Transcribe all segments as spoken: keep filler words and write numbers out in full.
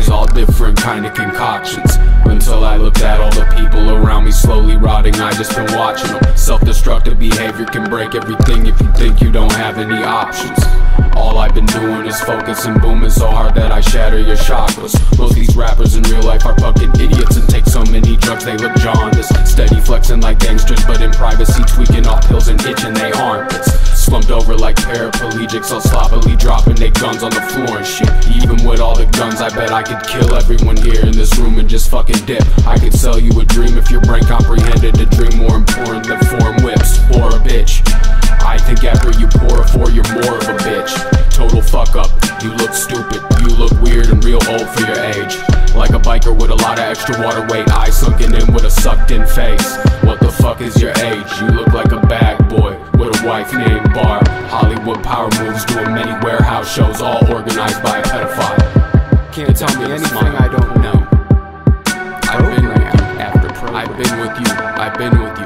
all different kind of concoctions, until I looked at all the people around me slowly rotting. I just been watching them. Self-destructive behavior can break everything if you think you don't have any options. All I've been doing is focus and booming so hard that I shatter your chakras. Most of these rappers in real life are fucking idiots and take so many drugs they look jaundiced. Steady flexing like gangsters, but in privacy tweaking off pills and itching they armpits. Slumped over like paraplegics, all sloppily dropping their guns on the floor and shit. Even with all the guns, I bet I could kill everyone here in this room and just fucking dip. I could sell you a dream if your brain comprehended a dream more important than foreign whips or a bitch. I think after you pour a four, you're more of a bitch. Total fuck up, you look stupid, you look weird and real old for your age. Like a biker with a lot of extra water weight, eyes sunken in with a sucked in face. What the fuck is your age? You look like a bag boy with a wife named Barb. Hollywood power moves doing many warehouse shows, all organized by a pedophile. Can't tell me anything I don't know. I've been with you after program. I've been with you, I've been with you.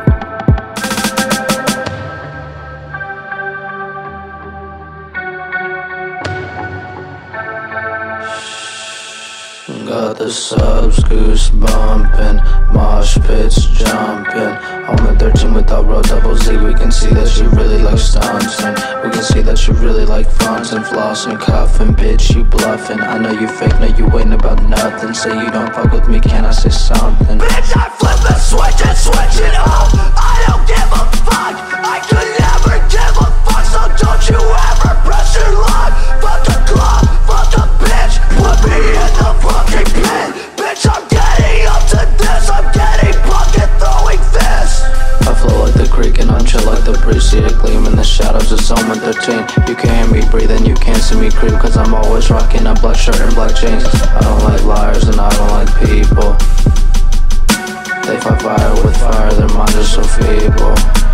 Got the subs goose bumping, mosh pits jumping. On the thirteen without road double Z, we can see that you really like stunts, and we can see that you really like fronts and flossing, cuffing, bitch, you bluffing. I know you fake, know you ain't about nothing. Say you don't fuck with me, can I say something? Bitch, I flip the switch and switch it up. I don't give a fuck, I could never give a fuck. So don't you ever press your luck. Fuck the club, fuck the bitch, put me in the fucking pit. Bitch, I'm getting up to this, I'm getting bucket throwing fists. I flow like the creek and I'm chill like the breeze. See a gleam in the shadows of Zone thirteen. You can hear me breathe and you can't see me creep, cause I'm always rocking a black shirt and black jeans. I don't like liars and I don't like people. They fight fire with fire, their minds are so feeble.